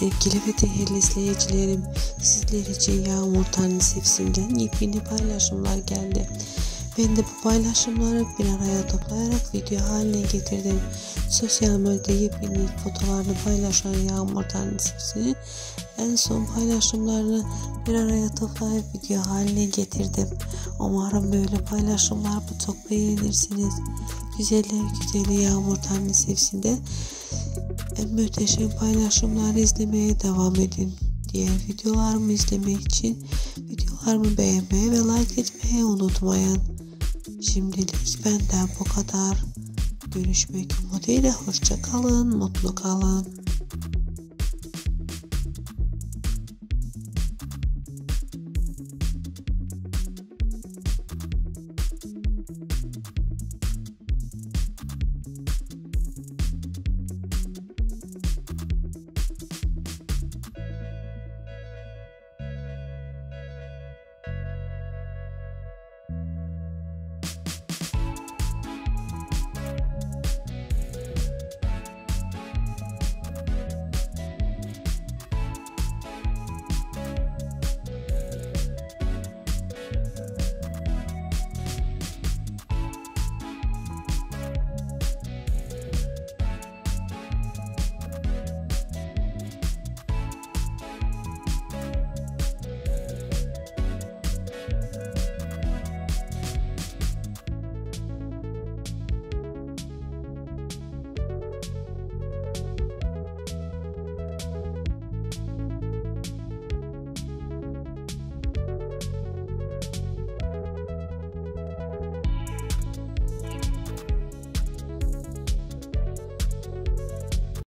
Sevgili ve değerli izleyicilerim, sizler için Yağmur Tanrısevsim'den yepyeni paylaşımlar geldi. Ben de bu paylaşımları bir araya toplayarak video haline getirdim. Sosyal medyada yepyeni fotoğraflarını paylaşan Yağmur Tanrısevsim'in en son paylaşımlarını bir araya toplayıp video haline getirdim. Umarım böyle paylaşımlar çok beğenirsiniz. Güzeller güzeli Yağmur Tanrısevsim'de en müteşem paylaşımları izlemeye devam edin. Diğer videolarımı izlemek için videolarımı beğenmeyi ve like etmeyi unutmayın. Şimdilik benden bu kadar. Görüşmek umuduyla hoşça kalın, mutlu kalın.